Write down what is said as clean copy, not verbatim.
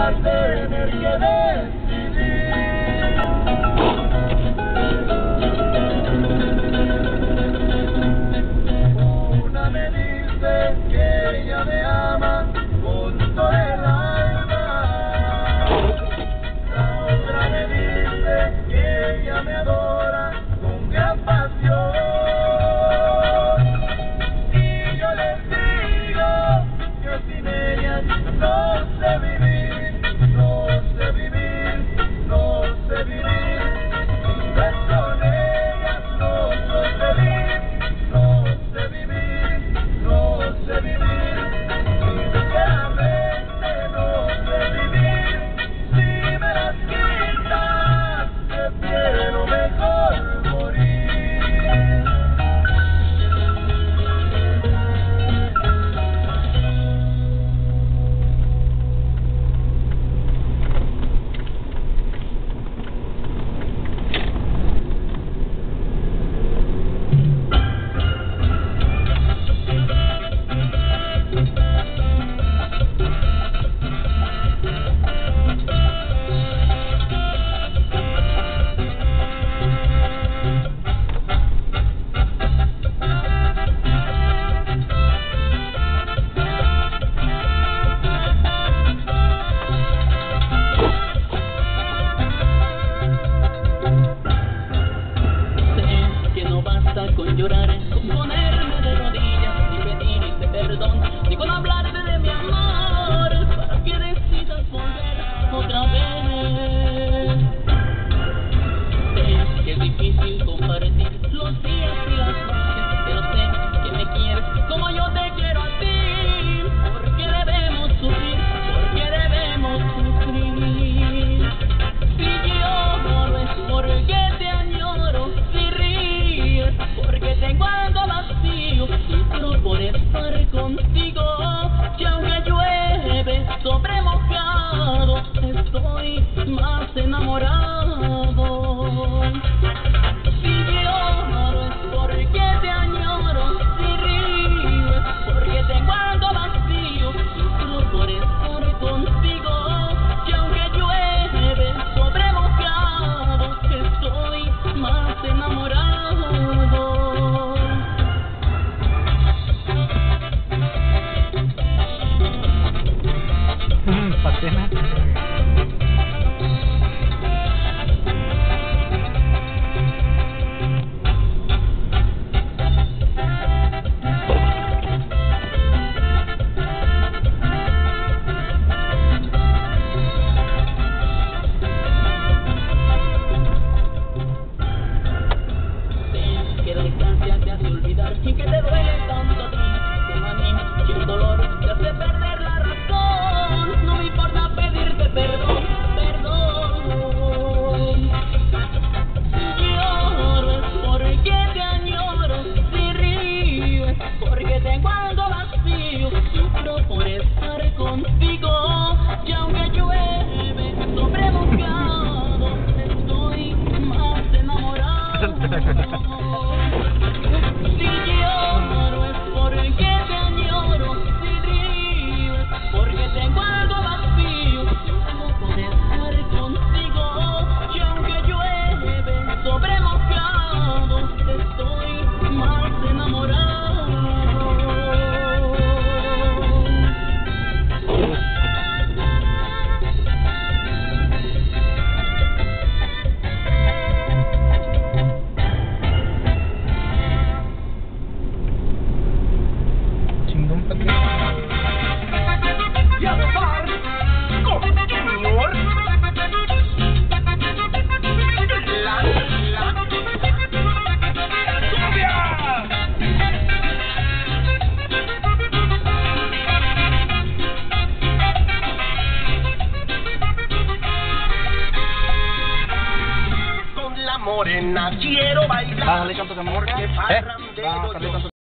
a tener que decidir. Una me dice que ella me ama con todo el alma. La otra me dice que ella me adora con gran pasión. Y yo les digo que sin ellas no sé vivir, no sé vivir, no sé vivir. Sin con ellas no soy feliz, no sé vivir, no sé vivir. Sinceramente no sé vivir. Si me las quitas, prefiero mejor morir. Con llorar, con ponerme de rodillas y pedirte perdón, y con hablarte de mi amor para que decidas volver otra vez. Sé que es difícil compartir los días y las noches, pero sé que me quieres como yo te quiero a ti. Porque debemos sufrir, porque debemos sufrir. Si lloro es porque te añoro, si ríes porque tengo algo vacío, sufro por estar contigo. Y aunque llueve sobre mojado, estoy más enamorado. Si lloro es porque te añoro, si río es porque tengo algo vacío, sufro por estar contigo. Y aunque llueve sobre mojado, estoy más enamorado. Patena. Que la distancia te hace olvidar y que te duele tanto a ti como a mí, y el dolor te hace perder la razón. No me importa pedirte perdón, perdón. Si lloro es porque te añoro, si río es porque tengo algo vacío, sufro por estar contigo. Y aunque llueve sobre mojado, estoy más enamorado. Si lloro es porque te añoro, si río es porque tengo algo vacío, sufro por estar contigo. Y aunque llueve sobre mojado, estoy más enamorado. Chingón, Patena. Y a gozar con Junior. La cumbia. Con la morena quiero bailar. Bájale, canto de amor. Porque farrandero yo